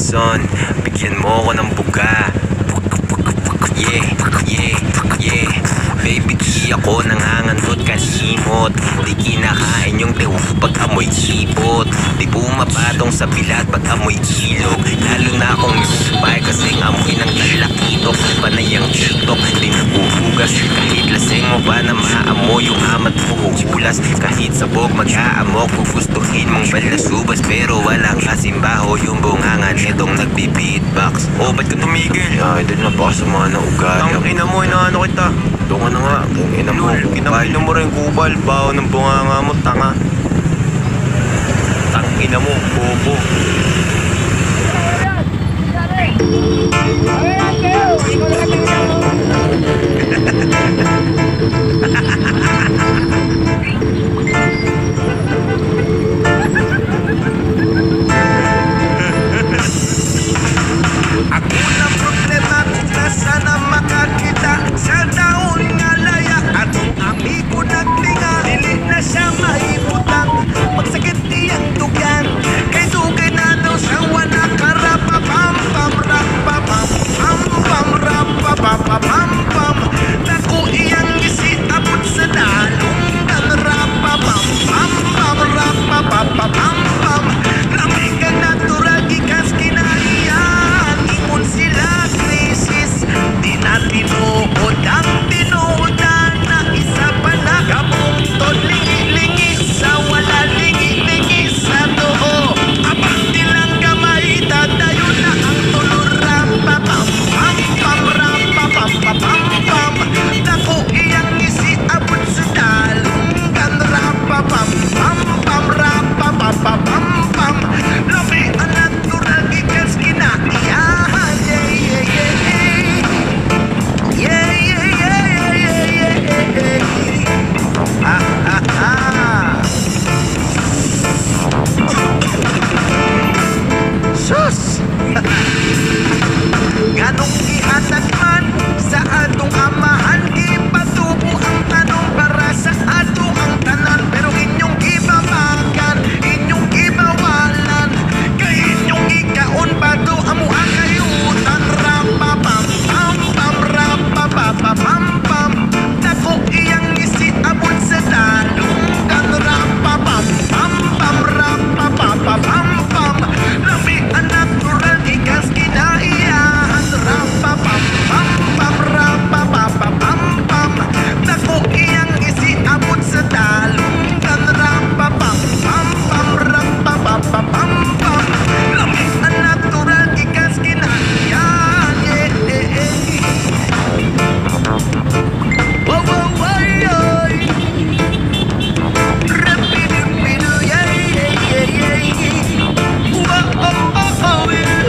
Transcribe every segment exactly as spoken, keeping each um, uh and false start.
son, bigyan mo ko ng buga. Yeah, yeah, yeah. Baby, di ako nangangandot kasimot. Di kinakain yung tew pag amoy sipot. Di bumabadong sa bilat pag amoy ilog. Lalo na akong nagpay kasing amoy ng lalakitok. Panay ang tutok, di naguhugas. Kahit lasing mo ba na maamoy yung amat mo huhulas. Kahit sabog mag-aamok, gugustuhin mong balasubas. Pero walang kasimbaho yung bungangan nitong nagbi-beatbox. O ba't ka tumigil? Ay, doon na baka sa mga naugali. Ang ina mo, inaano kita. Doon ka na nga, ang ina mo, kinakino mo rin kubal. Baho ng bunganga mo, tanga. Tang ina mo, bobo. Ako na problema na sana makakita sa taon nga laya. Atong amigo nagtinga, dili na siya maibutang. Magsakit iyang tugan, kay dugay na daw sa wana karapa. Pam pam rapa pam pam pam rapa papa pam pam. Naku iyang isiabot sa dalong kan rapa pam pam pam rapa papa pam pam. Lamig ang natural gikas kinaiyan. Ingon sila krisis, di na tinuod ang tinuodan. Na isa pa na kabungtod, lingi-lingi sa wala, lingi-lingi sa tuho. Abang tilang gamay, dadayon na ang tulor. Rampa pam pam pam rampa pam pam pam pam. Naku iyang isiabot sa dalunggan. Rampa pam pam pam rampa pam pam pam pam. Labi ang natural gikas kinaiyahan. Yeah, yeah, yeah, yeah. Yeah, yeah, yeah, yeah, yeah, yeah, yeah. Ah, ah, ah. Sus! Ganong ihatag man sa atong amahan, ipatubo ang tanong para sa ato ang tanan. Pero inyong ibabagan, inyong ibawalan, kay inyong ikaon pa to amo ang kayutan. Rapa pam pam pam rapa papa pam pam. Naku iyang isiabot sa dalunggan. Rapa pam pam pam rapa papa pam pam. Lami ang natural ikas kinaiyahan. Rapa pam pam pam rapa papa pam pam. Naku iyang isiabot sa dalunggan. Rapa pam pam pam rapa papa pam pam. Lami ang natural ikas kinaiyahan. Yeah, yeah, yeah. Wow, wow, wow, yeah. Rapidu-pidu, yeah, yeah, yeah, yeah. Wow, oh, oh, oh, yeah.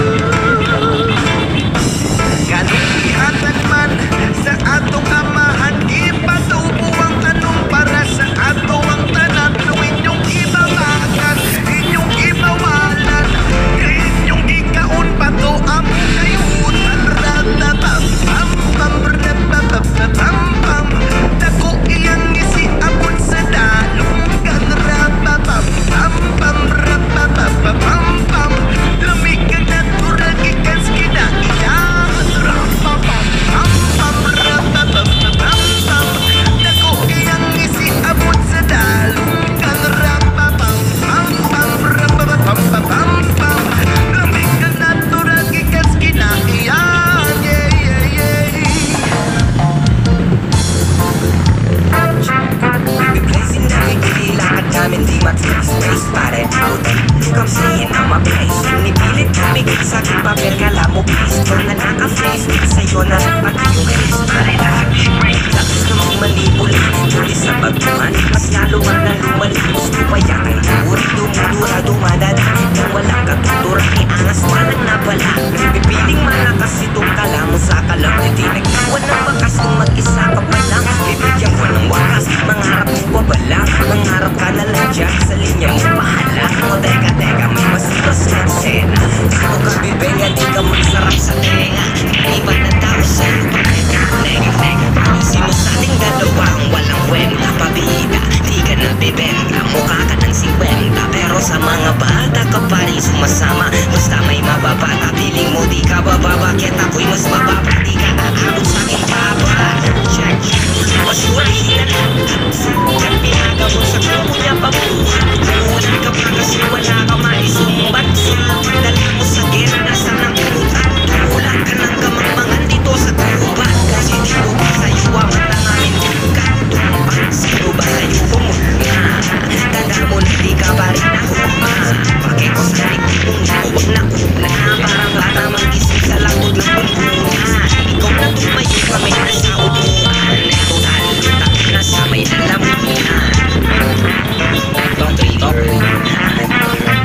Ganong ihatag man sa atong amahan, ipatubo ang tanong para sa ato ang tanan. Pero inyong ibabagan, inyong ibawalan, kay inyong ikaon pa to among kayutan. Ratapam pam pam rapapam pam pam. Naku iyang isiabot sa dalunggan. Rapapam pam pam rapapam pam pam. Lamig ang natural gikas kinaiyahan. Rapapam pam pam rapapam pam pam. Naku iyang isiabot sa dalunggan. Rapapam pam pam rapapam pam pam. Lamig ang natural gikas kinaiyahan. Yeah, yeah, yeah. Replacing every day, lakad namin di mag-space pare putin. Come saying I'm a place. Pinipilit kami sakit papel kala mo please. Kung na naka-face sa'yo na pati yung case. Pare na lakas na mong manipulate. Tuloy sa pagtuman, mas lalo man na lumalik. Gusto pa yakay uri, dumudura, dumadadakit na walang katuturan. Iangas walang nabala. Pipiling malakas itong kala mo sa kalam. Hindi nagkawan ng bakas kung mag-isa ka pa lang. Bibigyan ko ng wakas, mangarap mo pa bala. Mangarap ka na lang dyan sa linya mo bahala. O teka teka, may masipas na eksena. Di mo ka bibenga, di ka magsarap sa tenga. Iba't na tao sa'yo, nega nega. Ayusin mo sa ating dalawa, walang kwenta. Pabida, di ka na bibenta. Mukha ka ng sikwenta, pero sa mga bata ka pa rin sumasama. Basta may mababata, piling mo di ka bababa. Kahit ako'y mas mababa, di ka aabot sa aking baba. Check, basura hinanap at pinagabot sa kuko niya pabuhat. Ulan ka pa kasi wala ka maisumbat. Dala mo sa gera, nasa ng pinutan. Wala ka ng kamangmangan dito sa tubat. Kasi di ko pa sa'yo ang matangamin ka. Tumpak, sino ba sa'yo pumunta? Tanda mo na di ka pa rin nahuma. Bakit ko sa likod mong huwag na una. Parang bata mag-isip sa lakot lang pumuna. Ikaw na tumayo kami na sa upuan. Total, takin na sa may lalamunan. Don't treat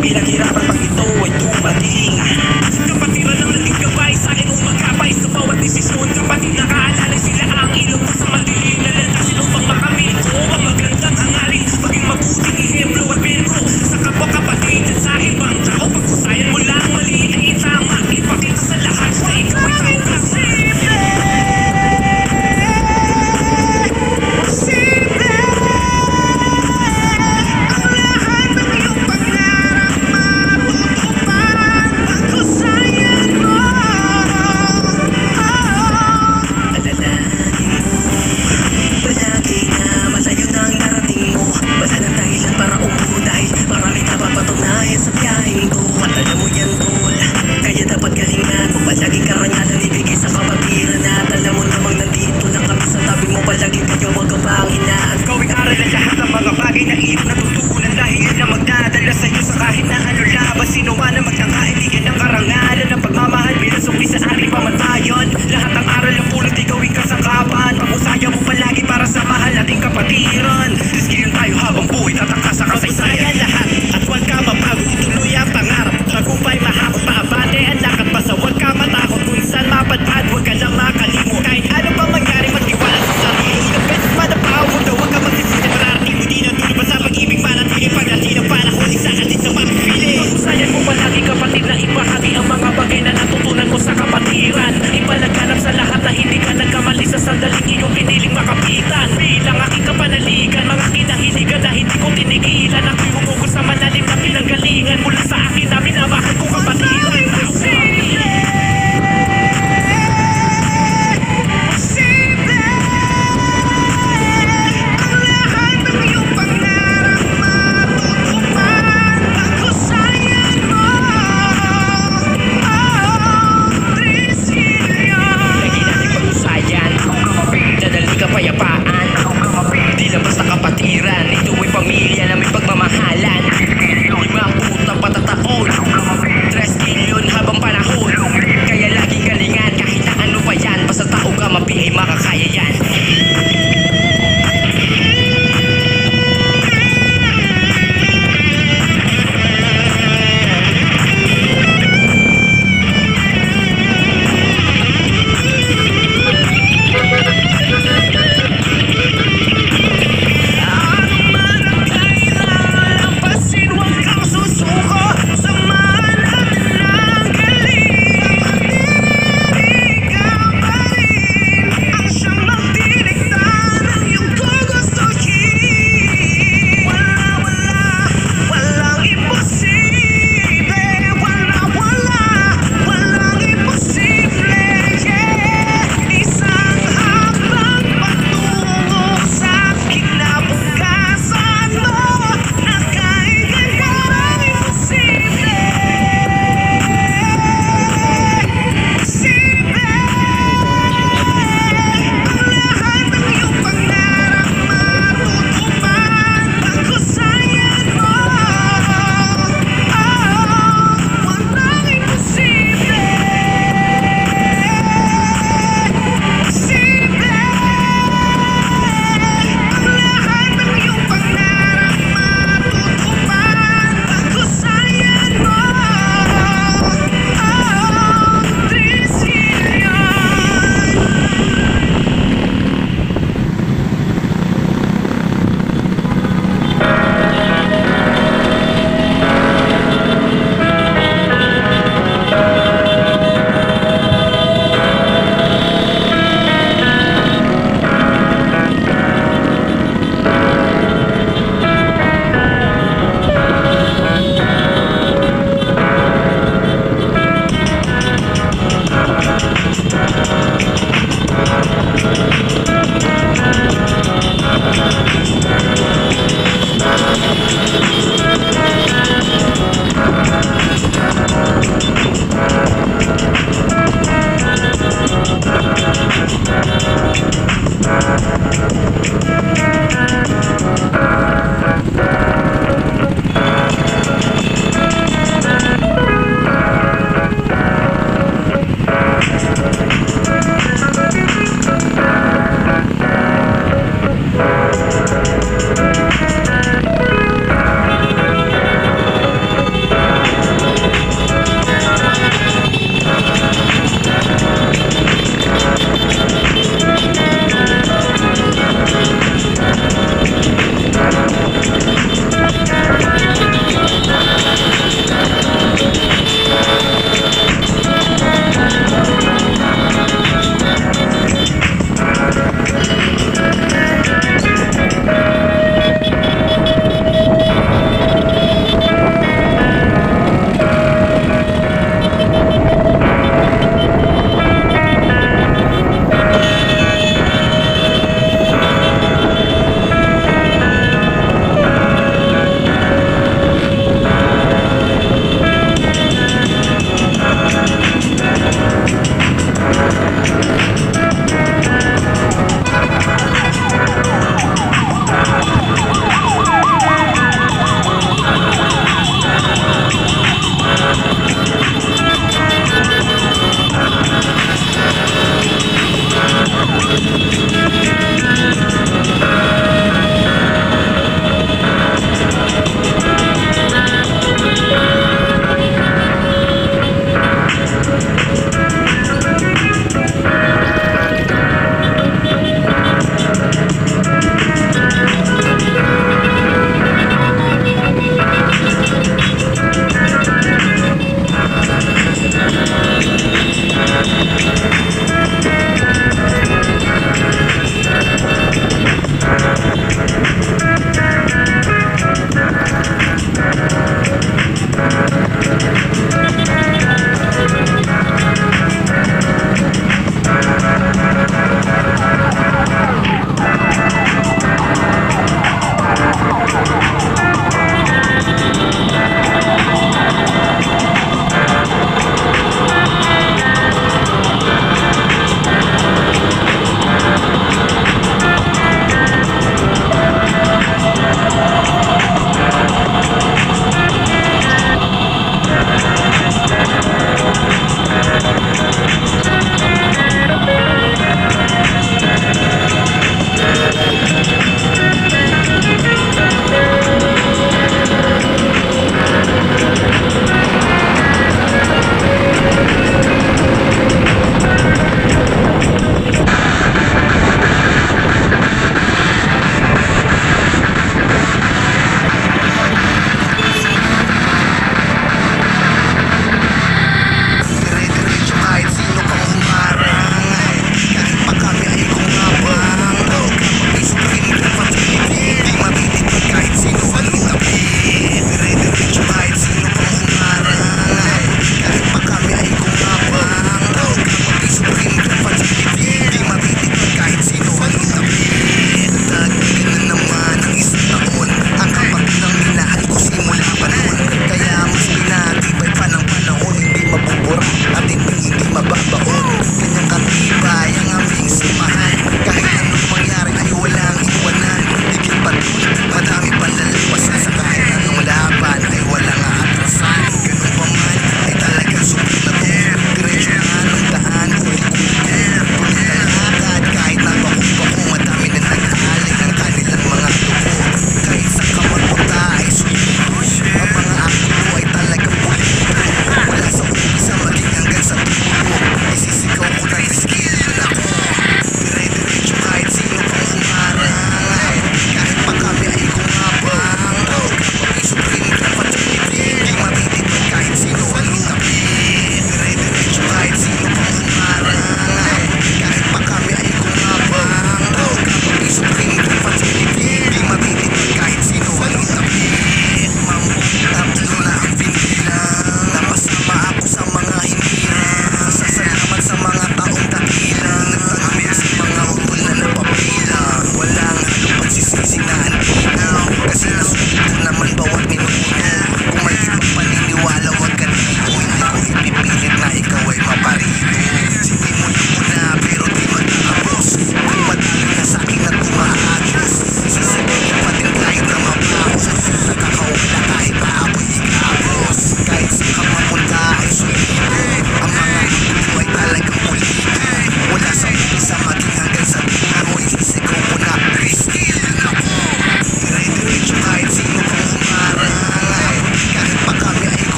pinaghirapan pag ito ay dumating. Kapatiran ang naging gabay sa akin umagabay sa bawat desisyon. Kapatid nakaalala sila ang ilong ko sa madilim na lantasin upang makamit ko ang magandang hangarin. Maging mabuting ihemplo at biro sa kapwa kapatid at sa ibang tao. Pagkusayan mo lang mali ay itama, ipakita sa lahat na ikaw ay tao kasi. Sa biyahin ko at alam mo yan tol, kaya dapat galingan mo palaging karangalan ibigay sa kapatiran. At alam mo namang nandito lang kami sa tabi mo palagi, kaya wag ka pang inaan. Gawing aral ang lahat ng mga bagay na iyong natutunan, dahil yan ang magdadala sa'yo sa kahit na ano laban. Sino man ang magkakaibigan ng karangalan ng pagmamahal bilang sukli sa ating pamantayan. Lahat ng aral ng pulot ay gawing kasangkapan, pag-usaya mo palagi para sa mahal nating kapatiran. Diskilan tayo habang buhay tatangka sa kasaysayan lahat at huwag ka mabago. Tuloy ang pangarap, tagumpay mahabang paabante ang lakad. Basta huwag ka matakot kung saan mapadpad, huwag ka lang makalimot. Kahit ano pa mangyari, magtiwala sa sarili. The best man ang power, daw huwag ka magsisisi. Mararating mo din ang dulo pa sa pag-ibig, manatili pagdating ng panahon. Isa ka din sa mapipili. Pag-usayan mo palagi kapatid na ipahati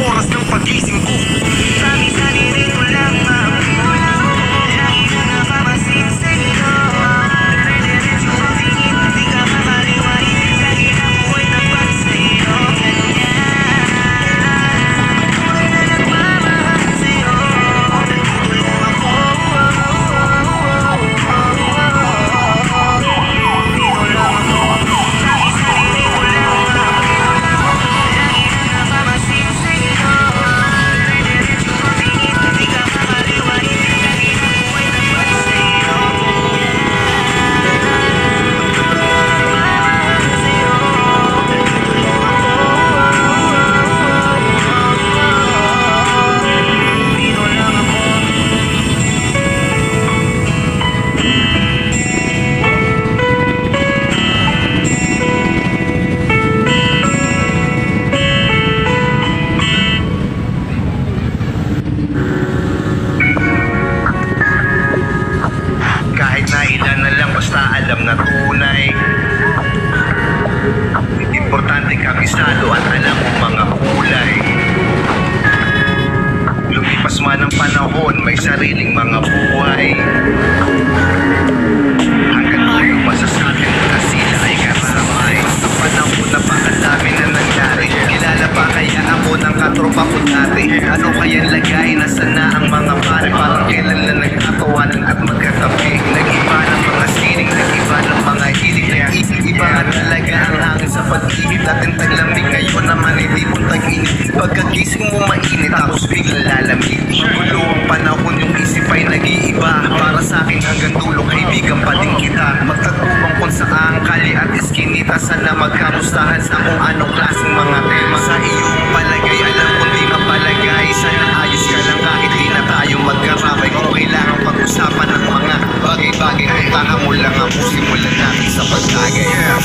oras ng pagising ko. Sabi sa lirik ko lang magulang, lagi na napapansin sa'yo. Dire-diretso ang tingin, di ka mamaliwain, lagi na buhay tapat sa'yo. Ganun yan, tunay na nagmamahal sa'yo. Nagtutulong ako, dito lang ako. Sabi sa lirik ko lang magulang, lagi na napapansin sa'yo. Dire-diretso ang tingin, di ka mamaliwain, lagi na buhay tapat sa'yo. Dito lang ako. Kahit na ilan na lang, basta alam na tunay. Importante kabisado at alam mo mga kulay. Lumipas man ang panahon, may sariling mga buhay. Hanggang ngayon masasabi mo na sila ay karamay. Sa panahon na pakadami na nangyari, kilala pa kaya ako ng katropa ko dati? Ano kayang lagay, nasa na ang mga pare? Parang kailan na nagkatawanan at magkatabi. Nag-iba ng mga sining, nag-iba ng mga hilig. Nag-iba nga talaga ang hangin sa pag-ibig. Dating taglamig, ngayon naman ay tipong tag-init. Pagkagising mo mainit, tapos bigla lalamig. Magulo ang panahon, yung isip ay nag-iiba. Para sa akin hanggang dulo, kaibigan pa din kita. Magtagubang kung saan kali at iskinita. Sana magkamustahan sa kung anong klaseng mga tema. Sa iyong palagay, alam kung di mapalagay. Sana ayos ka lang kahit di na tayo magkakamay. Kung kailangan pag-usapan ng mga bagay-bagay, puntahan mo lang ang simulan natin sa pagtagay. Yeah.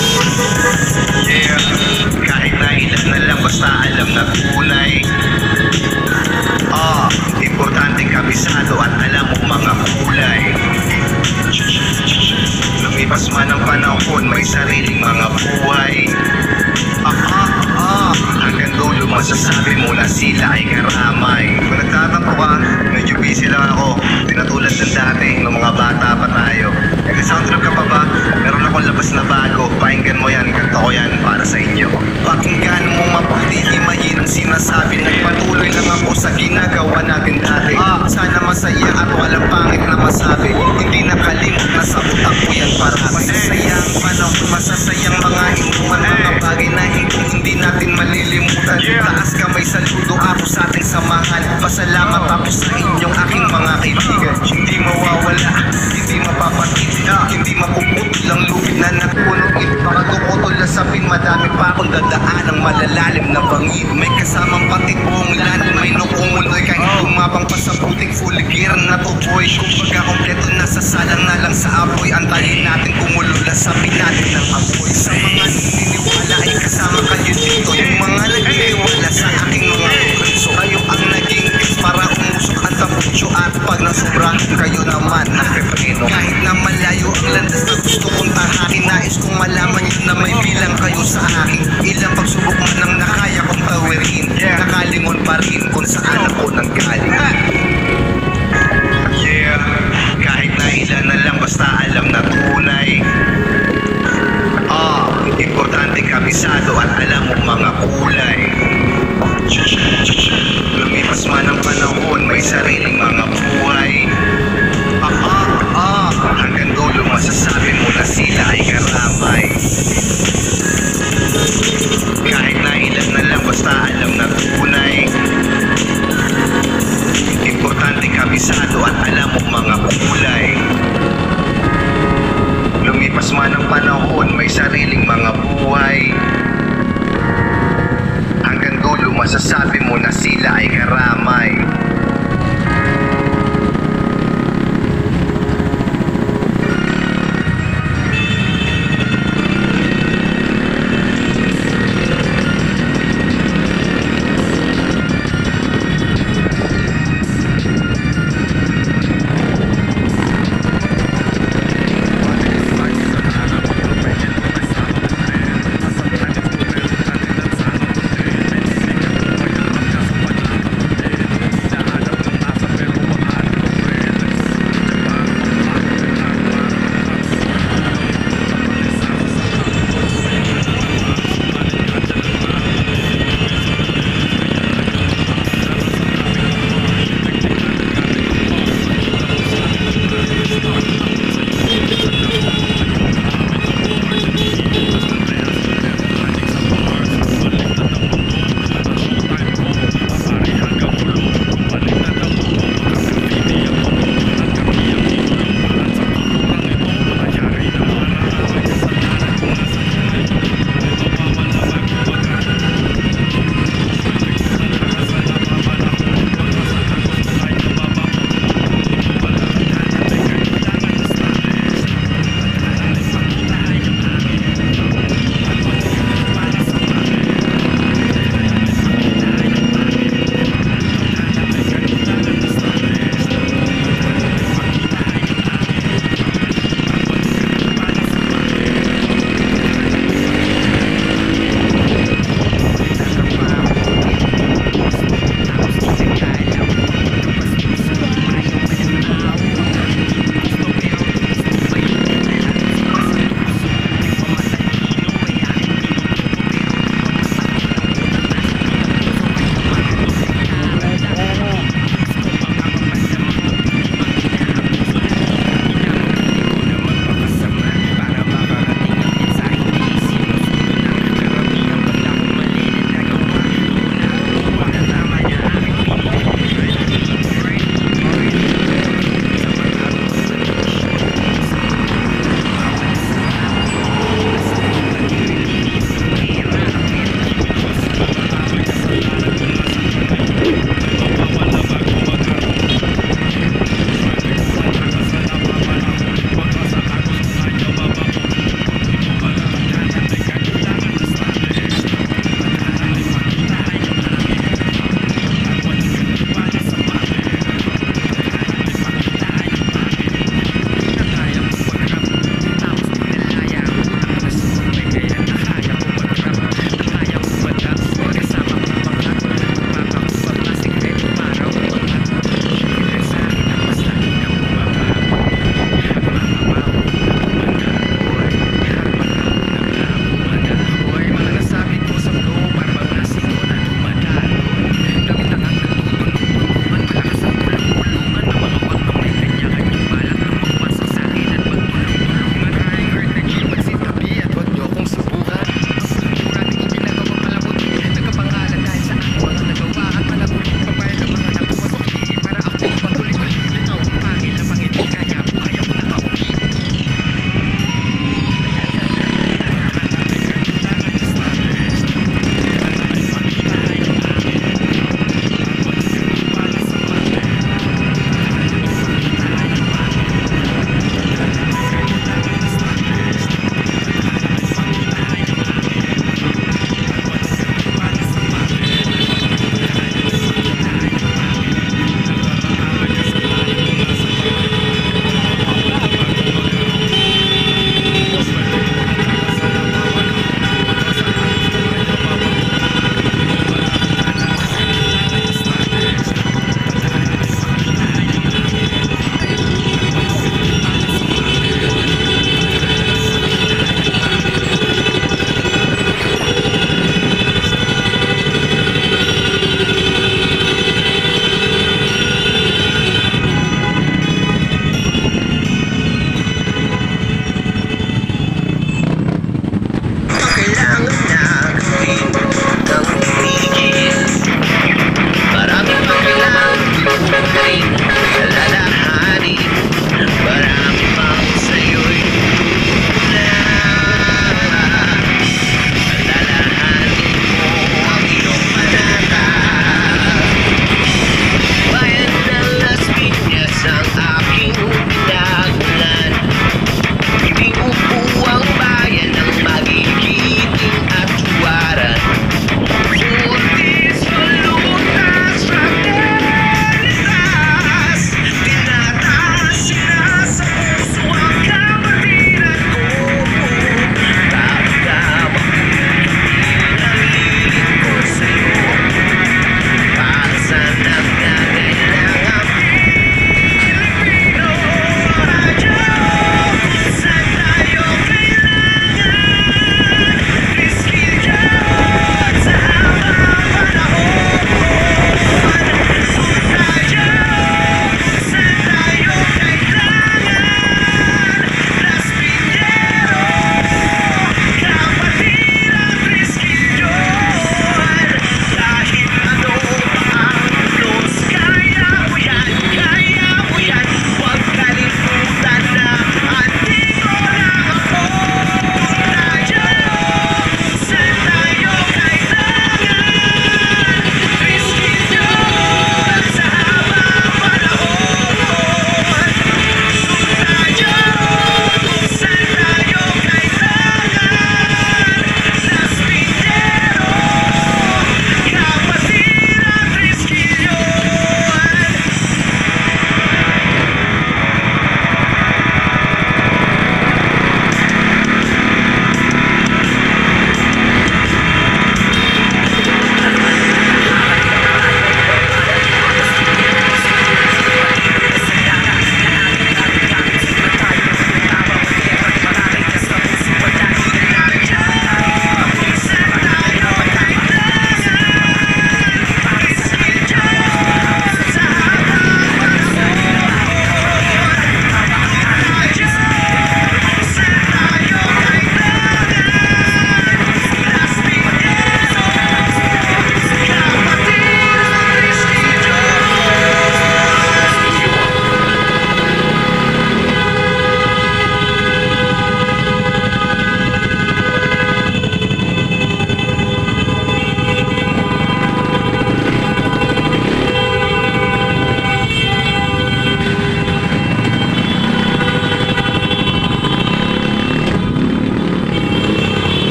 Yeah. Kahit na ilan na lang, basta alam na tunay. Ah, importante kabisado at alam mo mga kulay. Lumipas man ang panahon, may sariling mga buhay. Ah, ah, ah, hanggang dulo masasabi mo na sila ay karamay. Kung nagtatanto ka, medyo busy lang ako. Di na tulad ng dati, ng mga bata pa tayo. Nag-soundtrap ka pa ba? Meron akong labas na bago. Pakinggan mo yan, kanta ko yan para sa inyo. Pakinggan mo mabuti, himayin ang sinasabi. Nagpatuloy lang ako sa ginagawa natin dati. Ah, sana masaya at walang pangit na masabi. Hindi nakalimot na sa utak ko yan para masasayang panahon, masasayang mga inuman, mga bagay na hindi, hindi natin malilimutan. Taas kamay, saludo ako sa ating samahan. Pasalamat ako sa inyong aking mga kaibigan. Hindi mawawala, hindi mapapatid, hindi mapuputol ang lupit na nagpunong ito. Baka tumutol na sapin, madami pa akong dadaan ang malalalim na bangid. May kasamang patid buong land, may nukumuloy kahit lumabang pa sa putik full gear na tuboy. Kumbaga kompleto nasa salang na lang sa apoy. Antayin natin kumulula, sapin natin ng apoy. Sa mga naniniwala ay kasama kayo dito. Yung mga nagtitiwala sa aking mga kurso, kayo ang naging tips para umusok ang tampucho. At pag nasobrahan kayo naman napepreno. Kahit na malayo ang landas na gusto kong tahakin, nais kong malaman yun na may bilang kayo sa akin. Ilang pagsubok man ang nakaya kong tawirin, nakalingon pa rin kung saan ako nanggaling. Yeah, kahit na ilan na lang, basta alam na tunay. Ah, importante kabisado at alam mo mga kulay. Lumipas man ang panahon, may sariling mga buhay. Ah, ah, ah, hanggang dulo masasabi mo na sila ay karamay. Kahit na ilan na lang, basta alam na tunay. Importante kabisado at alam mo mga kulay. Lumipas man ang panahon, may sariling mga buhay. Hanggang dulo masasabi mo na sila ay karamay.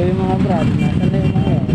yung mga brad, nasan na yung mga yun?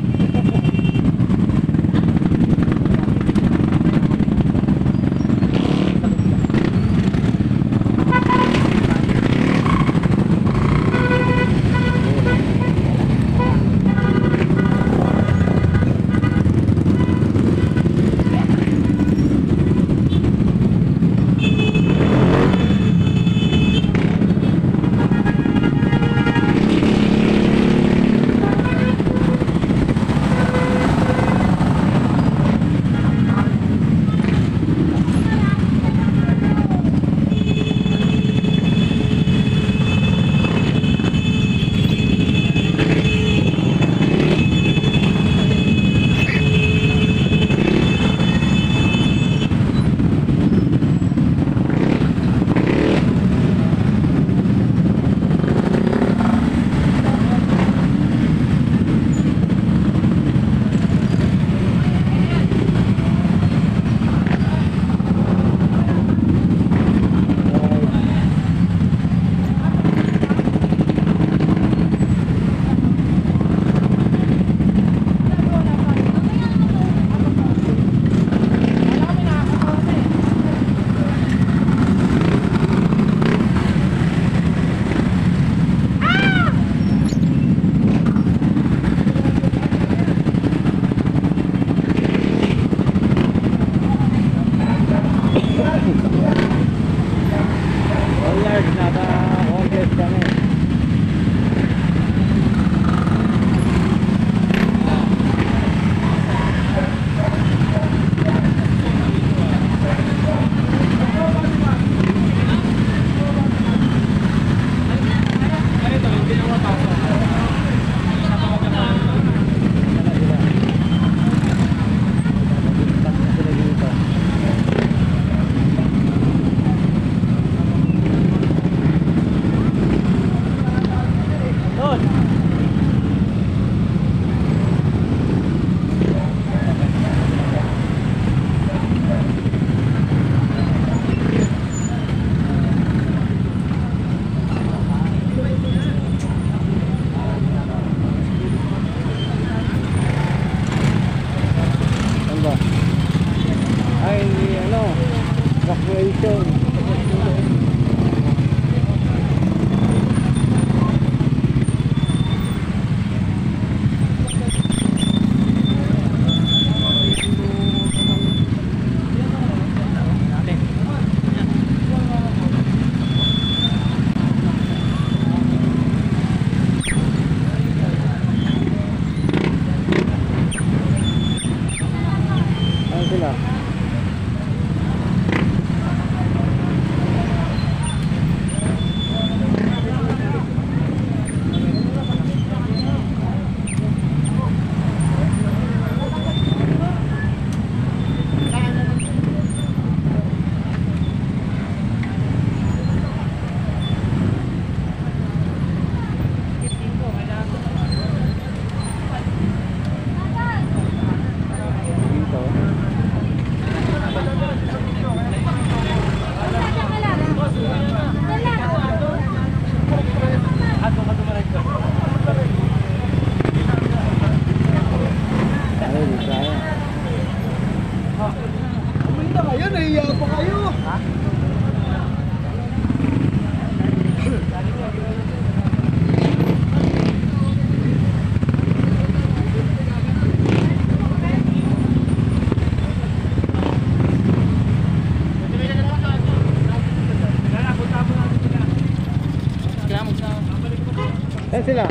Saan sila?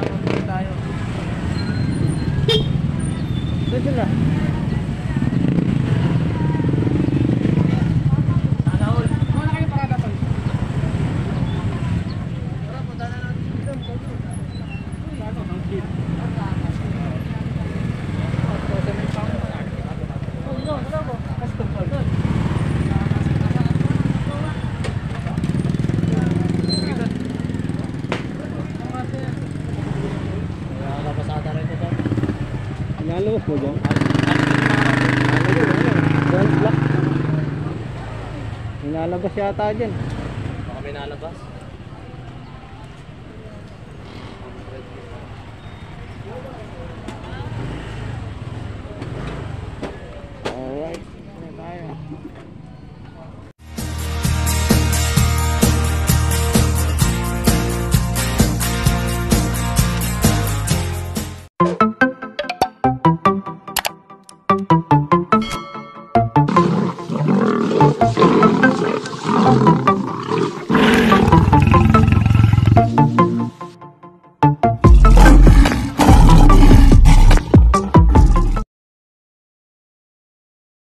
Saan sila? Nalabas mo dyan? Nalabas yata dyan. Baka may nalabas.